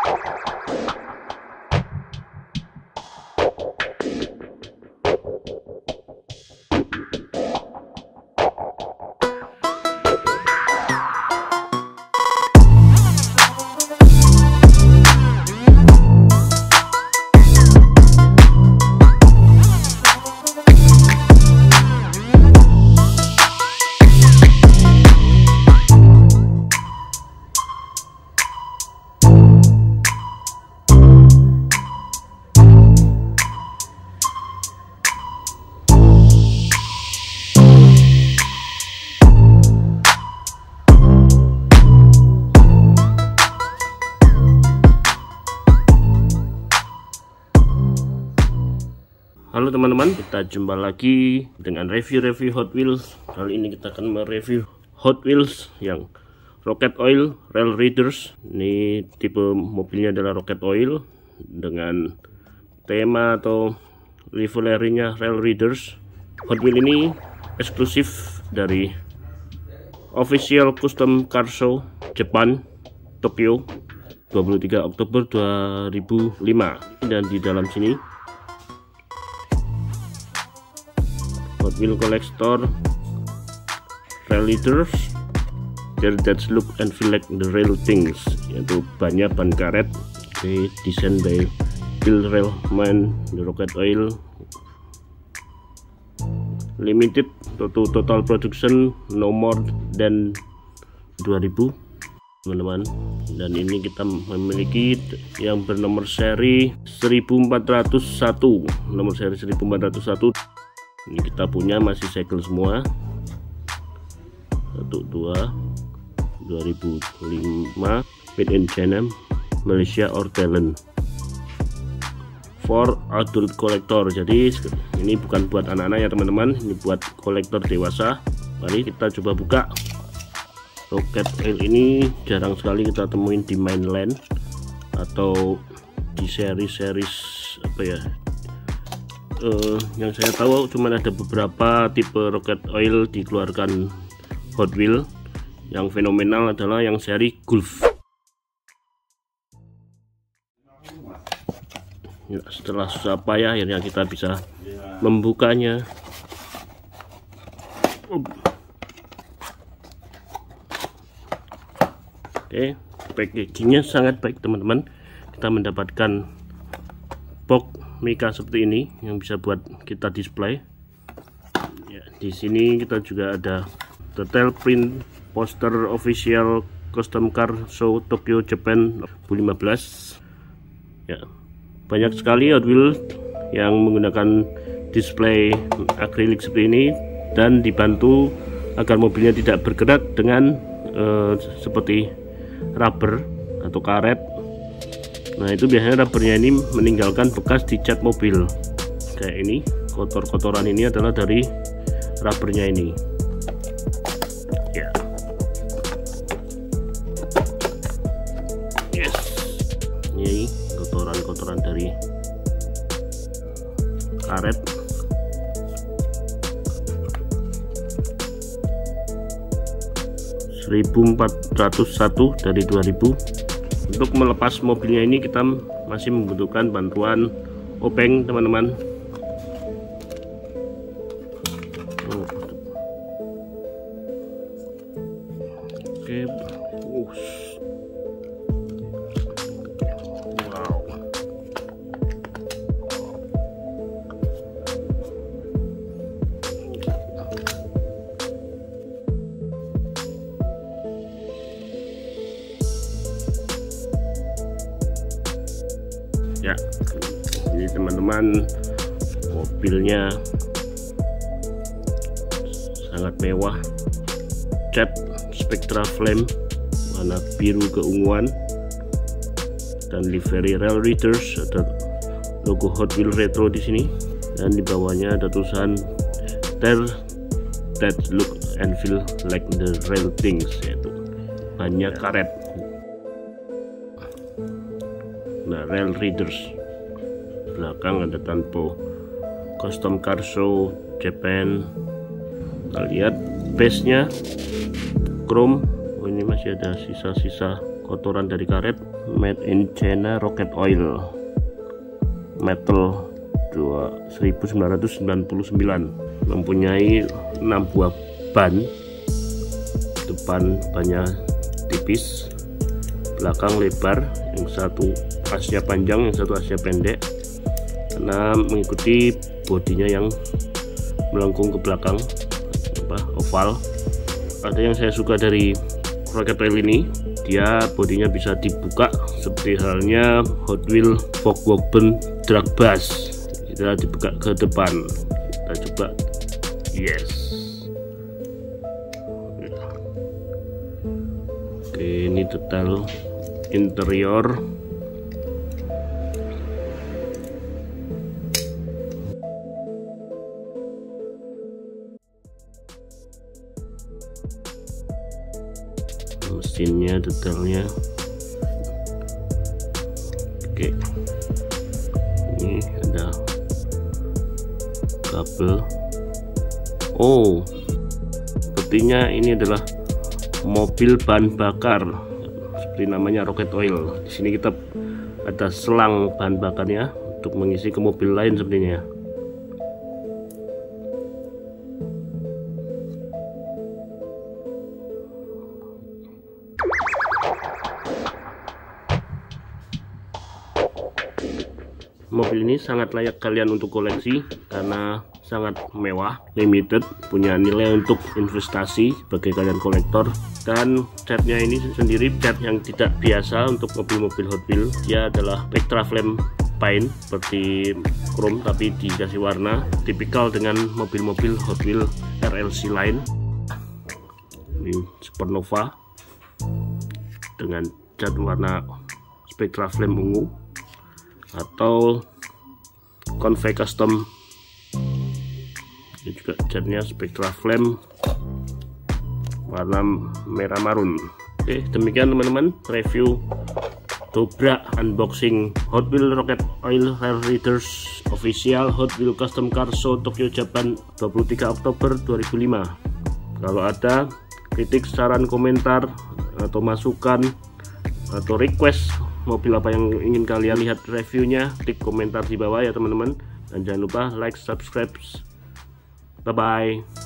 Halo teman-teman, kita jumpa lagi dengan review Hot Wheels. Kali ini kita akan mereview Hot Wheels yang Rocket Oil Rail Raiders. Ini tipe mobilnya adalah Rocket Oil dengan tema atau liverynya Rail Raiders. Hot Wheels ini eksklusif dari Official Custom Car Show Jepang, Tokyo, 23 Oktober 2005. Dan di dalam sini Hot Wheels Collector Rail Raiders there that look and feel like the real things, yaitu banyak ban karet desain by Bill Railman, the Rocket Oil, limited to total production no more than 2000 teman-teman. Dan ini kita memiliki yang bernomor seri 1401, nomor seri 1401. Ini kita punya masih segel semua. 12 2005, made in China, Malaysia or Thailand, for adult collector. Jadi ini bukan buat anak-anak ya teman-teman, ini buat kolektor dewasa. Mari kita coba buka. Rocket Oil ini jarang sekali kita temuin di mainland atau di seri-seri apa ya, yang saya tahu cuma ada beberapa tipe Rocket Oil dikeluarkan Hot Wheels. Yang fenomenal adalah yang seri Gulf. Ya, setelah susah payah akhirnya kita bisa membukanya. Oke, packagingnya sangat baik teman-teman. Kita mendapatkan box Mika seperti ini yang bisa buat kita display. Ya, di sini kita juga ada detail print poster Official Custom Car Show Tokyo Japan 2015. Ya, banyak sekali Hot Wheels yang menggunakan display akrilik seperti ini dan dibantu agar mobilnya tidak bergerak dengan seperti rubber atau karet. Nah, itu biasanya rubbernya ini meninggalkan bekas di cat mobil kayak ini. Kotor-kotoran ini adalah dari rubbernya ini ya. Yes, ini kotoran-kotoran dari karet. (1401) dari 2000. Untuk melepas mobilnya ini kita masih membutuhkan bantuan obeng teman-teman. Oke. Wow. Ya, ini teman-teman, mobilnya sangat mewah, cat Spectra Flame warna biru keunguan, dan livery Rail Raiders, ada logo Hot Wheels Retro di sini, dan di bawahnya ada tulisan There that look and feel like the real things, yaitu banyak karet. Nah, Rail Raiders. Belakang ada tanpo Custom Car Show Japan. Kita lihat base nya chrome. Oh, ini masih ada sisa-sisa kotoran dari karet. Made in China Rocket Oil metal 1999, mempunyai 6 buah ban. Depan bannya tipis, belakang lebar, yang satu asnya panjang, yang satu asnya pendek, karena mengikuti bodinya yang melengkung ke belakang, oval. Ada yang saya suka dari Rocket Oil ini, dia bodinya bisa dibuka seperti halnya Hot Wheels Volkswagen Drag Bus. Kita dibuka ke depan, kita coba. Yes. Oke, ini detail interior. Mesinnya, detailnya. Oke, ini ada kabel. Oh, sepertinya ini adalah mobil bahan bakar, seperti namanya Rocket Oil. Di sini kita ada selang bahan bakarnya untuk mengisi ke mobil lain sepertinya. Mobil ini sangat layak kalian untuk koleksi karena sangat mewah, limited, punya nilai untuk investasi bagi kalian kolektor. Dan catnya ini sendiri cat yang tidak biasa untuk mobil-mobil Hot Wheels. Dia adalah Spectra Flame paint seperti chrome tapi dikasih warna, tipikal dengan mobil-mobil Hot Wheels RLC lain. Ini Supernova dengan cat warna Spectra Flame ungu, atau Convey Custom, ini juga catnya Spectra Flame warna merah marun. Oke, demikian teman-teman review dobrak unboxing Hot Wheels Rocket Oil Rare Readers Official Hot Wheels Custom Car Show Tokyo Japan 23 Oktober 2005. Kalau ada kritik, saran, komentar, atau masukan, atau request mobil apa yang ingin kalian lihat reviewnya, klik komentar di bawah ya teman-teman. Dan jangan lupa like, subscribe. Bye bye.